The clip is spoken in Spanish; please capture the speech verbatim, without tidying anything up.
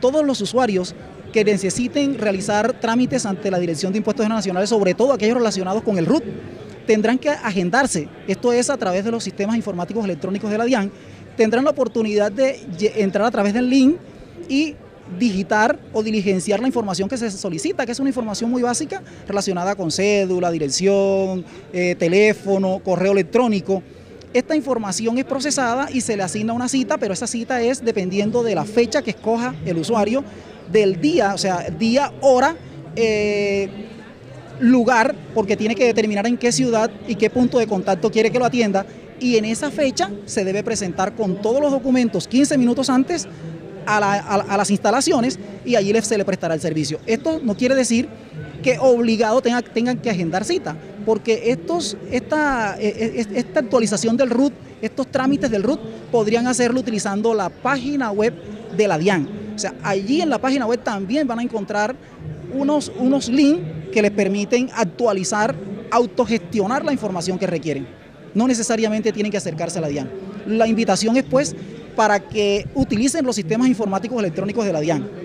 todos los usuarios que necesiten realizar trámites ante la Dirección de Impuestos Nacionales, sobre todo aquellos relacionados con el R U T, tendrán que agendarse. Esto es a través de los sistemas informáticos electrónicos de la DIAN. Tendrán la oportunidad de entrar a través del link y digitar o diligenciar la información que se solicita, que es una información muy básica relacionada con cédula, dirección, eh, teléfono, correo electrónico. Esta información es procesada y se le asigna una cita, pero esa cita es dependiendo de la fecha que escoja el usuario, del día, o sea, día, hora, eh, lugar, porque tiene que determinar en qué ciudad y qué punto de contacto quiere que lo atienda, y en esa fecha se debe presentar con todos los documentos quince minutos antes a, la, a, a las instalaciones, y allí se le prestará el servicio. Esto no quiere decir que obligado tenga, tengan que agendar cita, porque estos, esta, esta actualización del R U T, estos trámites del R U T, podrían hacerlo utilizando la página web de la DIAN. O sea, allí en la página web también van a encontrar unos, unos links que les permiten actualizar, autogestionar la información que requieren. No necesariamente tienen que acercarse a la DIAN. La invitación es, pues, para que utilicen los sistemas informáticos electrónicos de la DIAN.